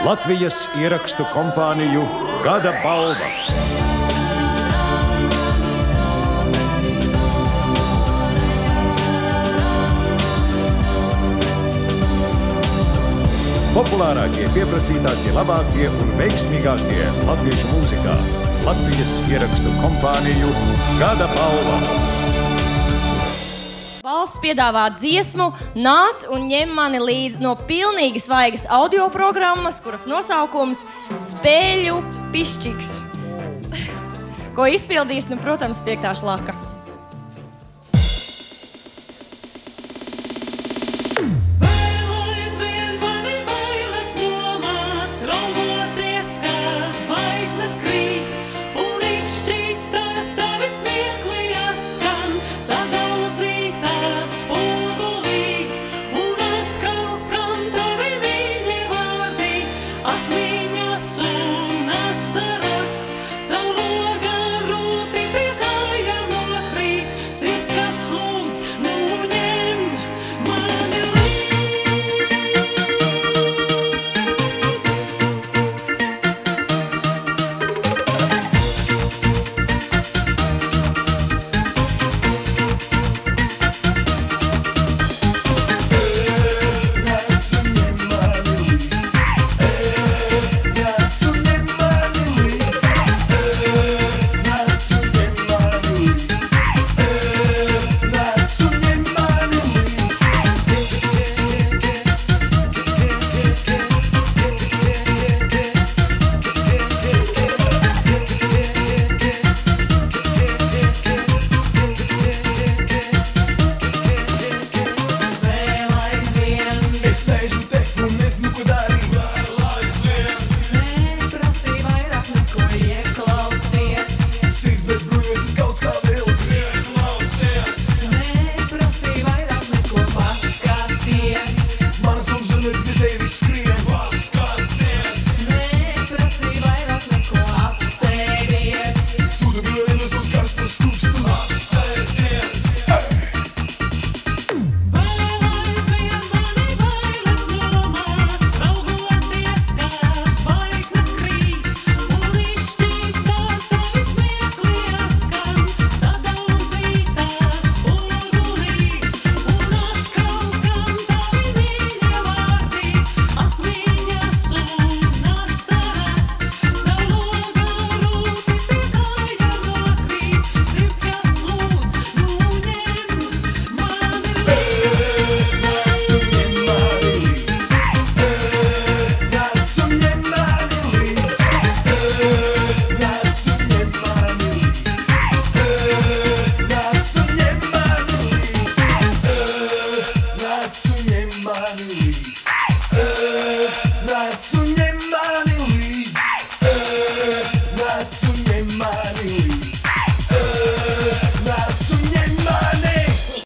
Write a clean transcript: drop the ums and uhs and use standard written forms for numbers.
Latvijas ierakstu kompāniju Gada balva. Populārākie, pieprasītākie, labākie un veiksmīgākie latviešu mūzikā. Latvijas ierakstu kompāniju Gada balva. Valsts piedāvā dziesmu Nāc un ņem mani līdzi no pilnīgi svaigas audio programmas, kuras nosaukums Spēļu pišķiks, ko izpildīs, protams, Piektā šlaka.